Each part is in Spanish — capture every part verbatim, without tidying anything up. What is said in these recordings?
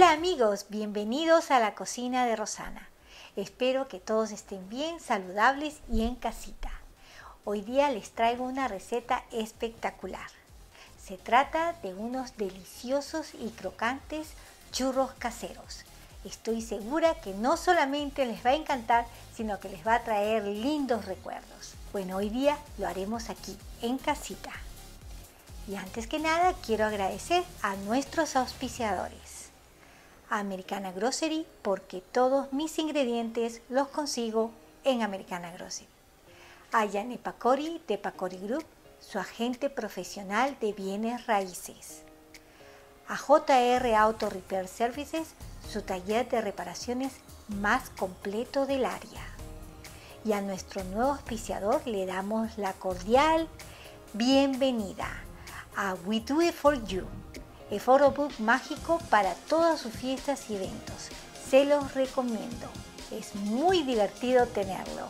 Hola amigos, bienvenidos a la cocina de Rosana. Espero que todos estén bien, saludables y en casita. Hoy día les traigo una receta espectacular. Se trata de unos deliciosos y crocantes churros caseros. Estoy segura que no solamente les va a encantar, sino que les va a traer lindos recuerdos. Bueno, hoy día lo haremos aquí, en casita. Y antes que nada, quiero agradecer a nuestros auspiciadores. A Americana Grocery, porque todos mis ingredientes los consigo en Americana Grocery. A Yane Pacori de Pacori Group, su agente profesional de bienes raíces. A J R Auto Repair Services, su taller de reparaciones más completo del área. Y a nuestro nuevo auspiciador le damos la cordial bienvenida a We Do It For You, el photobook mágico para todas sus fiestas y eventos. Se los recomiendo, es muy divertido tenerlo.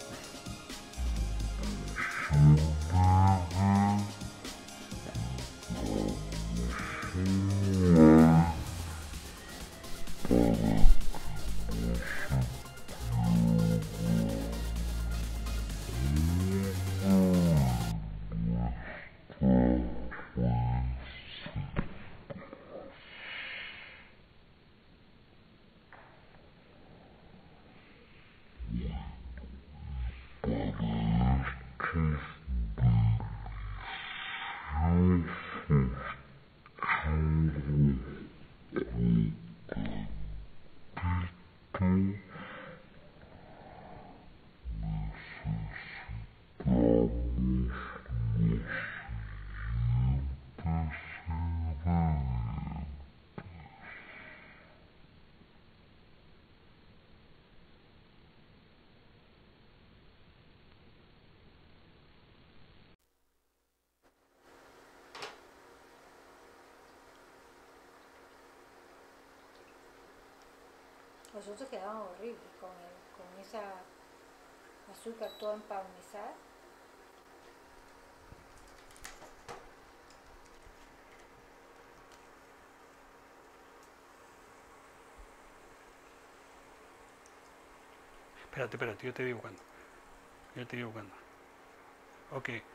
Los otros quedaban horribles con, el, con esa azúcar toda empanizada. Espérate, espérate, yo te digo cuándo. Yo te digo cuándo. Ok.